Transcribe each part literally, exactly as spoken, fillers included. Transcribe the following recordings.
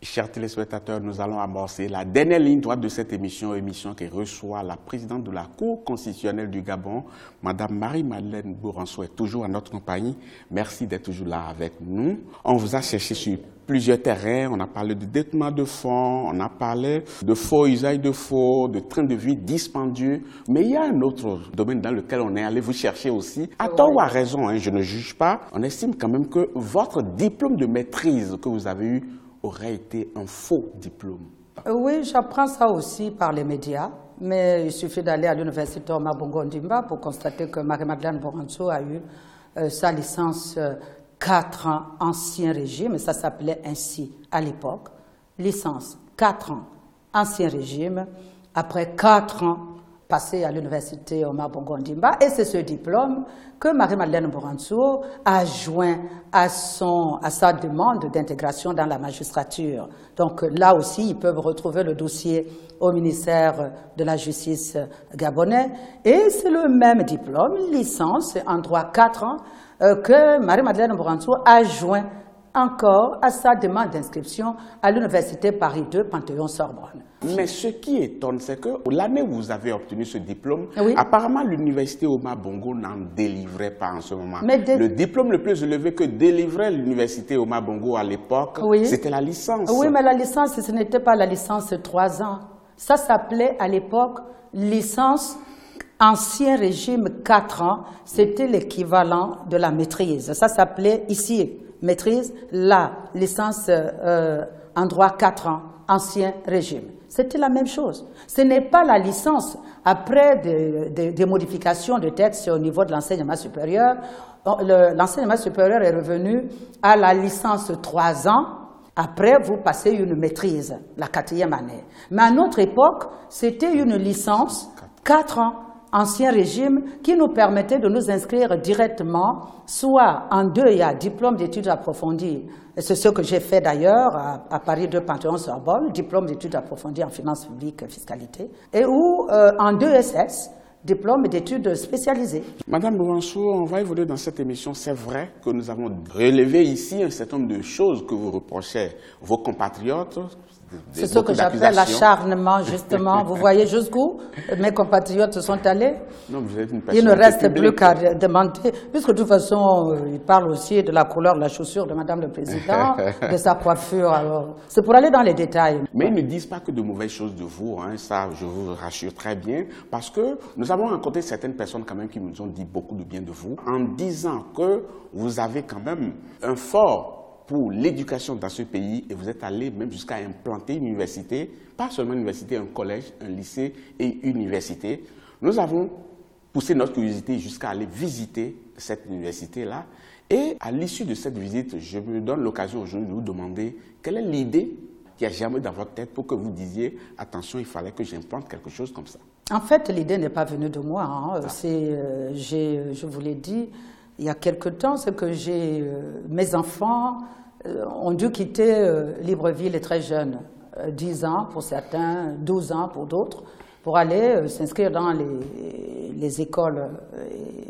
Chers téléspectateurs, nous allons amorcer la dernière ligne droite de cette émission, émission qui reçoit la présidente de la Cour constitutionnelle du Gabon, Madame Marie-Madeleine Bouranceau, est toujours à notre compagnie. Merci d'être toujours là avec nous. On vous a cherché sur plusieurs terrains, on a parlé de détournement de fonds, on a parlé de faux usage de faux, de train de vie dispendieux, mais il y a un autre domaine dans lequel on est allé vous chercher aussi. À tort ou à raison, hein, je ne juge pas, on estime quand même que votre diplôme de maîtrise que vous avez eu aurait été un faux diplôme. Oui, j'apprends ça aussi par les médias, mais il suffit d'aller à l'université Omar Bongo Ondimba pour constater que Marie-Madeleine Bouranceau a eu euh, sa licence euh, quatre ans ancien régime, et ça s'appelait ainsi à l'époque, licence quatre ans ancien régime, après quatre ans passé à l'université Omar Bongo Ondimba, et c'est ce diplôme que Marie-Madeleine Bouranceau a joint à, son, à sa demande d'intégration dans la magistrature. Donc là aussi, ils peuvent retrouver le dossier au ministère de la Justice gabonais, et c'est le même diplôme, licence en droit quatre ans, euh, que Marie-Madeleine Bouranceau a joint encore à sa demande d'inscription à l'université Paris deux, Panthéon-Sorbonne. Mais ce qui étonne, c'est que l'année où vous avez obtenu ce diplôme, oui. apparemment l'université Omar Bongo n'en délivrait pas en ce moment. Mais de... Le diplôme le plus élevé que délivrait l'université Omar Bongo à l'époque, oui. c'était la licence. Oui, mais la licence, ce n'était pas la licence trois ans. Ça s'appelait à l'époque licence ancien régime quatre ans. C'était l'équivalent de la maîtrise. Ça s'appelait ici maîtrise, la licence euh, en droit quatre ans, ancien régime. C'était la même chose. Ce n'est pas la licence. Après des, des, des modifications de texte au niveau de l'enseignement supérieur, l'enseignement supérieur est revenu à la licence trois ans. Après, vous passez une maîtrise, la quatrième année. Mais à notre époque, c'était une licence quatre ans, ancien régime, qui nous permettait de nous inscrire directement, soit en deux, il y a diplôme d'études approfondies, c'est ce que j'ai fait d'ailleurs à, à Paris deux, Panthéon-Sorbonne, diplôme d'études approfondies en finances publiques et fiscalité, et ou euh, en deux S S, diplôme d'études spécialisées. Madame Bouranceau, on va évoluer dans cette émission. C'est vrai que nous avons relevé ici un certain nombre de choses que vous reprochez vos compatriotes. C'est ce que j'appelle l'acharnement, justement. Vous voyez jusqu'où mes compatriotes se sont allés? Non, vous êtes une Il ne reste plus qu'à demander, puisque de toute façon, il parle aussi de la couleur de la chaussure de Madame le Président, de sa coiffure. Alors, c'est pour aller dans les détails. Mais ils ne disent pas que de mauvaises choses de vous, hein, ça je vous rassure très bien, parce que nous avons rencontré certaines personnes quand même qui nous ont dit beaucoup de bien de vous, en disant que vous avez quand même un fort pour l'éducation dans ce pays, et vous êtes allé même jusqu'à implanter une université, pas seulement une université, un collège, un lycée et une université. Nous avons poussé notre curiosité jusqu'à aller visiter cette université-là, et à l'issue de cette visite, je me donne l'occasion aujourd'hui de vous demander quelle est l'idée qui a germé dans votre tête pour que vous disiez « attention, il fallait que j'implante quelque chose comme ça ». En fait, l'idée n'est pas venue de moi, hein. Ah. C'est, euh, j'ai, je vous l'ai dit, il y a quelque temps, c'est que j'ai euh, mes enfants euh, ont dû quitter euh, Libreville très jeunes, euh, dix ans pour certains, douze ans pour d'autres, pour aller euh, s'inscrire dans les, les écoles euh,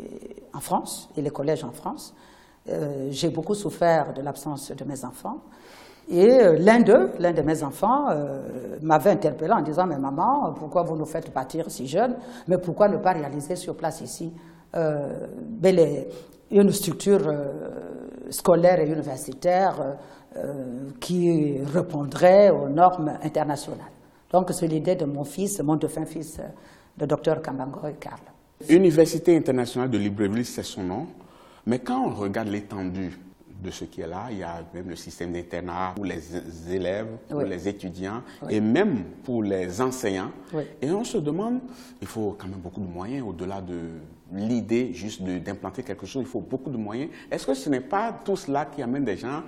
en France et les collèges en France. Euh, j'ai beaucoup souffert de l'absence de mes enfants. Et euh, l'un d'eux, l'un de mes enfants, euh, m'avait interpellé en disant « Mais maman, pourquoi vous nous faites partir si jeunes? Mais pourquoi ne pas réaliser sur place ici euh, les, une structure euh, scolaire et universitaire euh, euh, qui répondrait aux normes internationales ?» Donc c'est l'idée de mon fils, mon défunt fils, le docteur Kambangoy Karl. Université internationale de Libreville, c'est son nom. Mais quand on regarde l'étendue de ce qui est là, il y a même le système d'internat pour les élèves, pour oui. les étudiants oui. et même pour les enseignants. Oui. Et on se demande, il faut quand même beaucoup de moyens au-delà de l'idée juste d'implanter quelque chose, il faut beaucoup de moyens. Est-ce que ce n'est pas tout cela qui amène des gens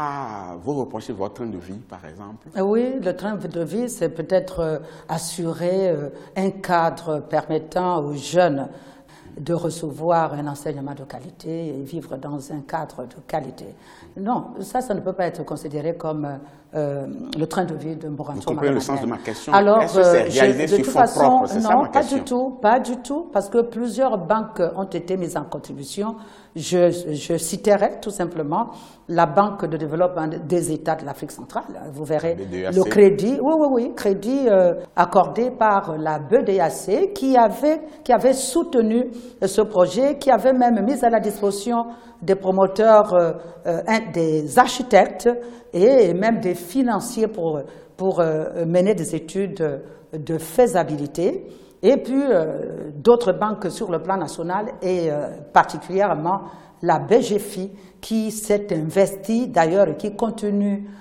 à vous reprocher votre train de vie, par exemple? Oui, le train de vie, c'est peut-être assurer un cadre permettant aux jeunes de recevoir un enseignement de qualité et vivre dans un cadre de qualité. Non, ça, ça ne peut pas être considéré comme, euh, le train de vie de Mborantso. Vous comprenez le sens de ma question? Alors, est-ce que c'est réalisé je, de sur toute fonds façon, propres? C'est ça non, ma pas question. du tout, pas du tout, parce que plusieurs banques ont été mises en contribution. Je, je citerai tout simplement la Banque de développement des États de l'Afrique centrale. Vous verrez le crédit, oui, oui, oui, crédit euh, accordé par la B E D A C qui avait, qui avait soutenu ce projet, qui avait même mis à la disposition des promoteurs, euh, euh, des architectes et même des financiers pour, pour euh, mener des études de faisabilité. Et puis euh, d'autres banques sur le plan national et euh, particulièrement la B G F I qui s'est investie d'ailleurs et qui continue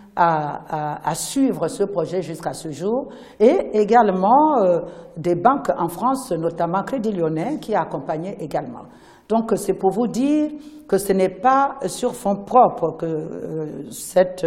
à, à, à suivre ce projet jusqu'à ce jour, et également euh, des banques en France, notamment Crédit Lyonnais, qui a accompagné également. Donc c'est pour vous dire que ce n'est pas sur fonds propres que euh, cette,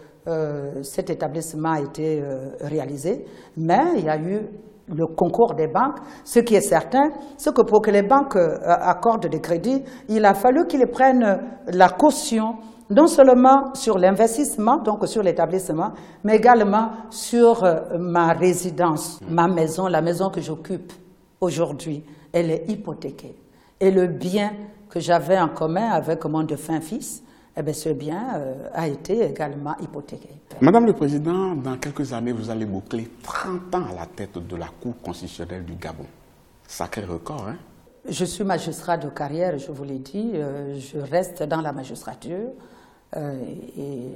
euh, cet établissement a été euh, réalisé, mais il y a eu le concours des banques. Ce qui est certain, c'est que pour que les banques euh, accordent des crédits, il a fallu qu'ils prennent la caution non seulement sur l'investissement, donc sur l'établissement, mais également sur euh, ma résidence, ma maison, la maison que j'occupe aujourd'hui. Elle est hypothéquée. Et le bien que j'avais en commun avec mon défunt fils, eh bien, ce bien euh, a été également hypothéqué. Madame le Président, dans quelques années, vous allez boucler trente ans à la tête de la Cour constitutionnelle du Gabon. Sacré record, hein? Je suis magistrat de carrière, je vous l'ai dit. Euh, je reste dans la magistrature euh, et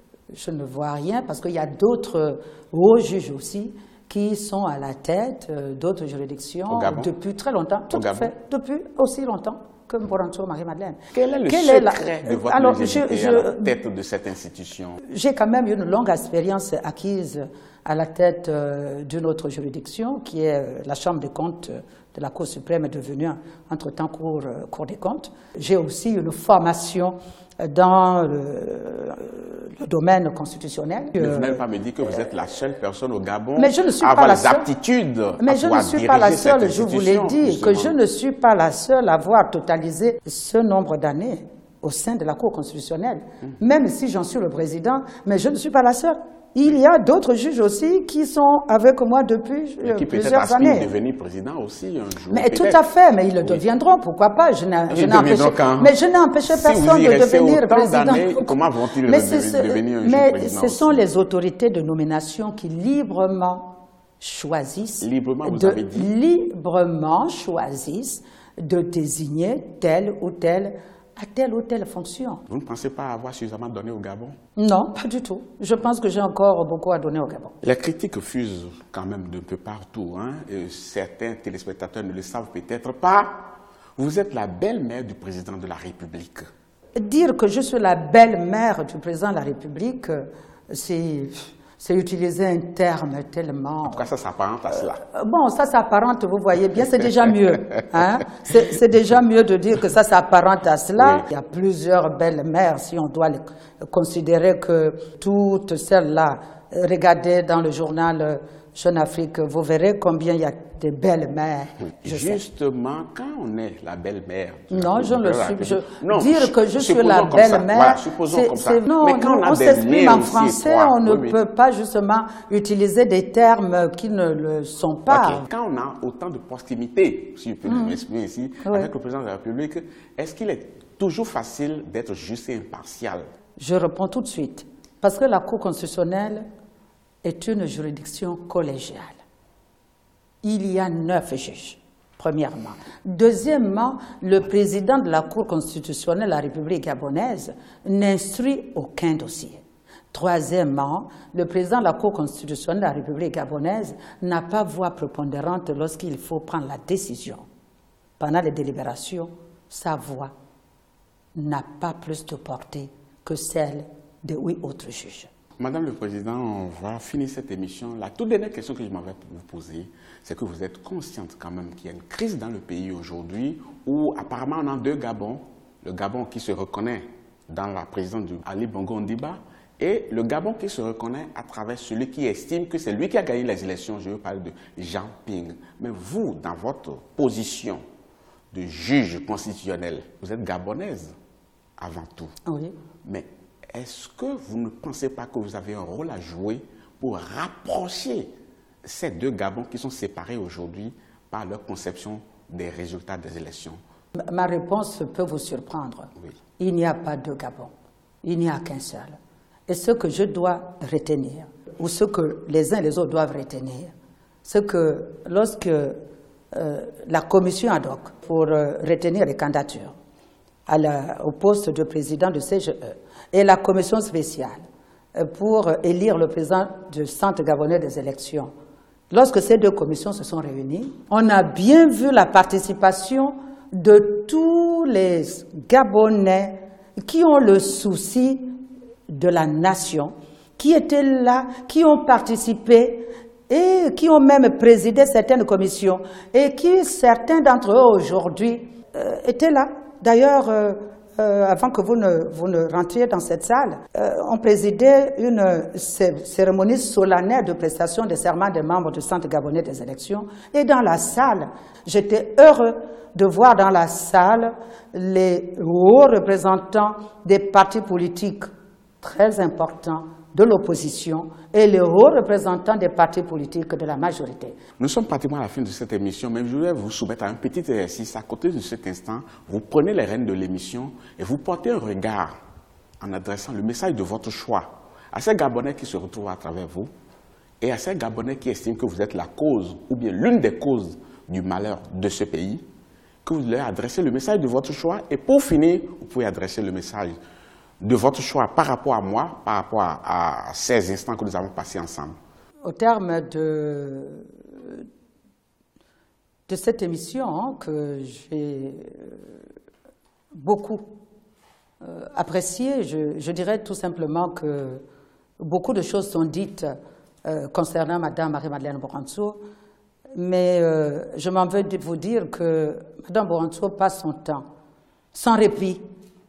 je ne vois rien parce qu'il y a d'autres hauts juges aussi qui sont à la tête euh, d'autres juridictions depuis très longtemps. Tout à fait, depuis aussi longtemps que Mborantso Marie-Madeleine. Quel est le Quelle secret est la... de votre Alors, longévité je, je... à la tête de cette institution? J'ai quand même une longue expérience acquise à la tête euh, d'une autre juridiction, qui est euh, la Chambre des comptes de la Cour suprême, est devenue entre-temps Cour, euh, Cour des comptes. J'ai aussi une formation dans le, le domaine constitutionnel. Mais vous n'avez pas me dire que vous êtes la seule personne au Gabon mais je ne suis à pas avoir la les seule. aptitudes Mais à je ne suis pas la seule, je vous l'ai dit, justement. que je ne suis pas la seule à avoir totalisé ce nombre d'années au sein de la Cour constitutionnelle, mmh. même si j'en suis le président, mais je ne suis pas la seule. Il y a d'autres juges aussi qui sont avec moi depuis euh, qui plusieurs années. Qui peut-être devenir président aussi un jour. Mais tout à fait, mais ils le oui. deviendront, pourquoi pas. Je n'ai empêché, mais je n'ai empêché si personne de devenir président. Comment vont-ils devenir un jour mais président? Mais ce sont aussi. les autorités de nomination qui librement choisissent, librement, vous de, avez dit. librement choisissent de désigner tel ou tel à telle ou telle fonction. Vous ne pensez pas avoir suffisamment donné au Gabon? Non, pas du tout. Je pense que j'ai encore beaucoup à donner au Gabon. Les critiques fusent quand même d'un peu partout, hein? Et certains téléspectateurs ne le savent peut-être pas. Vous êtes la belle-mère du président de la République. Dire que je suis la belle-mère du président de la République, c'est... C'est utiliser un terme tellement... En tout cas, ça s'apparente à cela. Euh, bon, ça s'apparente, vous voyez bien, c'est déjà mieux. Hein? C'est déjà mieux de dire que ça s'apparente à cela. Oui. Il y a plusieurs belles mères, si on doit les considérer que toutes celles-là, regardez dans le journal Jeune Afrique, vous verrez combien il y a de belles mères. Oui. Justement, sais. Quand on est la belle-mère... Non, je le suis. Je, non, dire que je suis la belle-mère, voilà, c'est... Non, mais quand on, on, on s'exprime en français, étroits, on ne oui, peut oui. pas justement utiliser des termes qui ne le sont pas. Okay. Quand on a autant de proximité, si je peux mmh. m'exprimer ici, oui. avec le président de la République, est-ce qu'il est toujours facile d'être juste et impartial? Je réponds tout de suite. Parce que la Cour constitutionnelle est une juridiction collégiale. Il y a neuf juges, premièrement. Deuxièmement, le président de la Cour constitutionnelle de la République gabonaise n'instruit aucun dossier. Troisièmement, le président de la Cour constitutionnelle de la République gabonaise n'a pas voix prépondérante lorsqu'il faut prendre la décision. Pendant les délibérations, sa voix n'a pas plus de portée que celle de huit autres juges. Madame le Président, on va finir cette émission. La toute dernière question que je m'avais vous poser, c'est que vous êtes consciente quand même qu'il y a une crise dans le pays aujourd'hui où apparemment on a deux Gabons. Le Gabon qui se reconnaît dans la présidence de Ali Bongo Ondimba et le Gabon qui se reconnaît à travers celui qui estime que c'est lui qui a gagné les élections. Je veux parler de Jean Ping. Mais vous, dans votre position de juge constitutionnel, vous êtes gabonaise avant tout. Oui. Mais est-ce que vous ne pensez pas que vous avez un rôle à jouer pour rapprocher ces deux Gabons qui sont séparés aujourd'hui par leur conception des résultats des élections? Ma réponse peut vous surprendre. Oui. Il n'y a pas de Gabon. Il n'y a qu'un seul. Et ce que je dois retenir, ou ce que les uns et les autres doivent retenir, c'est que lorsque euh, la commission ad hoc pour euh, retenir les candidatures à la, au poste de président du C G E et la commission spéciale euh, pour élire le président du Centre gabonais des élections, lorsque ces deux commissions se sont réunies, on a bien vu la participation de tous les Gabonais qui ont le souci de la nation, qui étaient là, qui ont participé et qui ont même présidé certaines commissions et qui, certains d'entre eux aujourd'hui, euh, étaient là. D'ailleurs, euh, euh, avant que vous ne, vous ne rentriez dans cette salle, euh, on présidait une cérémonie solennelle de prestation de serment des membres du Centre gabonais des élections. Et dans la salle, j'étais heureux de voir dans la salle les hauts représentants des partis politiques très importants de l'opposition et les hauts représentants des partis politiques de la majorité. Nous sommes pratiquement à la fin de cette émission, mais je voulais vous soumettre à un petit exercice. À côté de cet instant, vous prenez les rênes de l'émission et vous portez un regard en adressant le message de votre choix à ces Gabonais qui se retrouvent à travers vous et à ces Gabonais qui estiment que vous êtes la cause ou bien l'une des causes du malheur de ce pays, que vous leur adressez le message de votre choix et pour finir, vous pouvez adresser le message de votre choix par rapport à moi, par rapport à, à ces instants que nous avons passés ensemble. Au terme de, de cette émission que j'ai beaucoup euh, appréciée, je, je dirais tout simplement que beaucoup de choses sont dites euh, concernant Mme Marie-Madeleine Borantzou, mais euh, je m'en veux de vous dire que Mme Borantzou passe son temps, sans répit,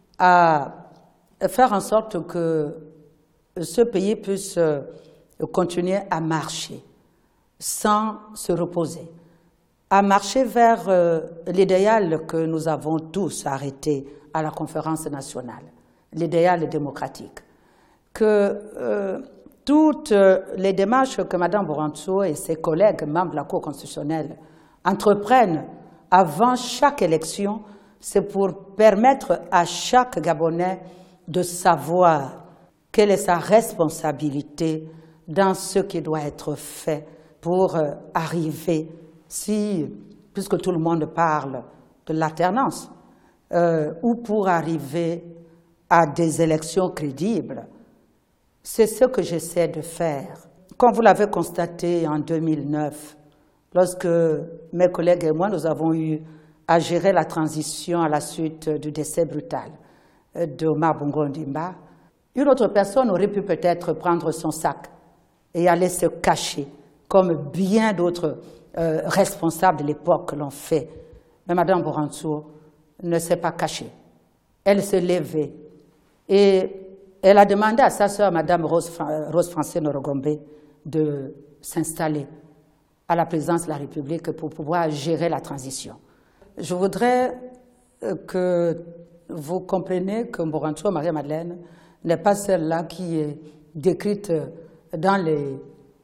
à faire en sorte que ce pays puisse continuer à marcher sans se reposer, à marcher vers l'idéal que nous avons tous arrêté à la conférence nationale, l'idéal démocratique. Que euh, toutes les démarches que Mme Borantzou et ses collègues membres de la Cour constitutionnelle entreprennent avant chaque élection, c'est pour permettre à chaque Gabonais de savoir quelle est sa responsabilité dans ce qui doit être fait pour euh, arriver, si, puisque tout le monde parle de l'alternance, euh, ou pour arriver à des élections crédibles. C'est ce que j'essaie de faire. Comme vous l'avez constaté en deux mille neuf, lorsque mes collègues et moi, nous avons eu à gérer la transition à la suite du décès brutal de Omar Bongo Ondimba, une autre personne aurait pu peut-être prendre son sac et aller se cacher, comme bien d'autres euh, responsables de l'époque l'ont fait. Mais Mme Borantzou ne s'est pas cachée. Elle s'est levée et elle a demandé à sa sœur, Mme Rose, Rose Francine Orogombe, de s'installer à la présidence de la République pour pouvoir gérer la transition. Je voudrais que vous comprenez que Borantzou Marie-Madeleine n'est pas celle-là qui est décrite dans les,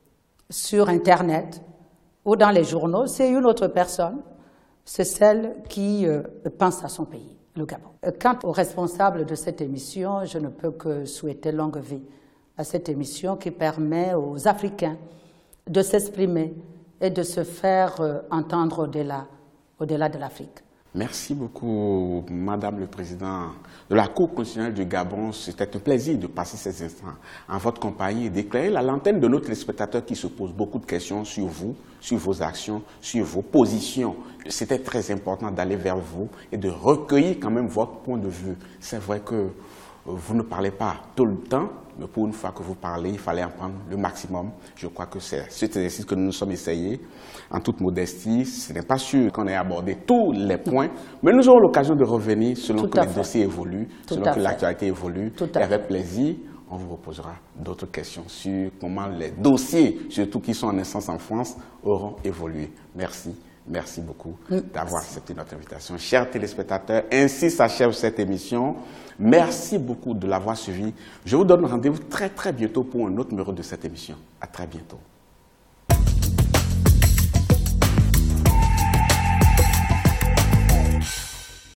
sur Internet ou dans les journaux. C'est une autre personne. C'est celle qui euh, pense à son pays, le Gabon. Quant aux responsables de cette émission, je ne peux que souhaiter longue vie à cette émission qui permet aux Africains de s'exprimer et de se faire euh, entendre au-delà, au-delà de l'Afrique. Merci beaucoup, Madame le Président de la Cour constitutionnelle du Gabon. C'était un plaisir de passer ces instants en votre compagnie et d'éclairer la lanterne de nos téléspectateurs qui se posent beaucoup de questions sur vous, sur vos actions, sur vos positions. C'était très important d'aller vers vous et de recueillir quand même votre point de vue. C'est vrai que vous ne parlez pas tout le temps, mais pour une fois que vous parlez, il fallait en prendre le maximum. Je crois que c'est cet exercice que nous nous sommes essayés en toute modestie. Ce n'est pas sûr qu'on ait abordé tous les points, mais nous aurons l'occasion de revenir selon Tout que les fait. dossiers évoluent, Tout selon que l'actualité évolue. Tout et avec plaisir, on vous reposera d'autres questions sur comment les dossiers, surtout qui sont en instance en France, auront évolué. Merci. Merci beaucoup d'avoir accepté notre invitation. Chers téléspectateurs, ainsi s'achève cette émission. Merci beaucoup de l'avoir suivi. Je vous donne rendez-vous très très bientôt pour un autre numéro de cette émission. À très bientôt.